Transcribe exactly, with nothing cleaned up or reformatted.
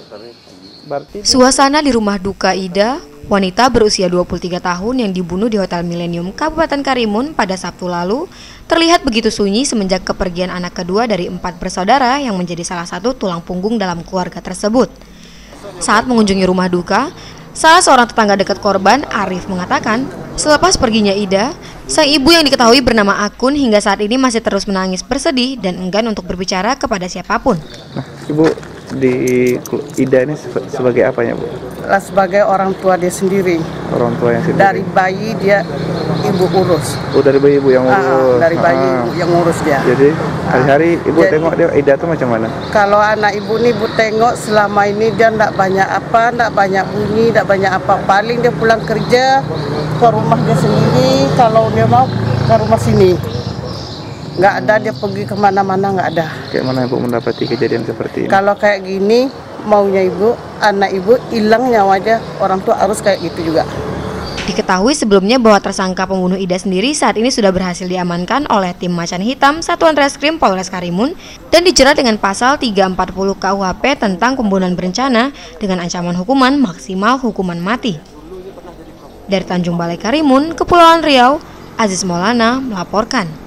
Suasana di rumah duka Ida, wanita berusia dua puluh tiga tahun yang dibunuh di Hotel Millennium Kabupaten Karimun pada Sabtu lalu, terlihat begitu sunyi semenjak kepergian anak kedua dari empat bersaudara yang menjadi salah satu tulang punggung dalam keluarga tersebut. Saat mengunjungi rumah duka, salah seorang tetangga dekat korban, Arif, mengatakan, selepas perginya Ida, sang ibu yang diketahui bernama Akun hingga saat ini masih terus menangis bersedih dan enggan untuk berbicara kepada siapapun. Nah, Ibu di Ida ini sebagai apanya, Bu? Lah, sebagai orang tua dia sendiri. Orang tua yang sendiri. Dari bayi dia ibu urus. Oh, dari bayi ibu yang urus. Ah, dari bayi ah. ibu yang urus dia. Jadi hari-hari ibu Jadi, tengok dia Ida tuh macam mana? Kalau anak ibu nih ibu tengok selama ini dia enggak banyak apa, enggak banyak bunyi, enggak banyak apa. Paling dia pulang kerja ke rumah dia sendiri. Kalau dia mau ke rumah sini. Nggak ada dia pergi kemana-mana, nggak ada. Kayak mana ibu mendapati kejadian seperti ini? Kalau kayak gini maunya ibu, anak ibu hilang nyawa aja, orang tua harus kayak gitu juga. Diketahui sebelumnya bahwa tersangka pembunuh Ida sendiri saat ini sudah berhasil diamankan oleh tim Macan Hitam Satuan Reskrim Polres Karimun dan dijerat dengan pasal tiga ratus empat puluh K U H P tentang pembunuhan berencana dengan ancaman hukuman maksimal hukuman mati. Dari Tanjung Balai Karimun, Kepulauan Riau, Aziz Maulana melaporkan.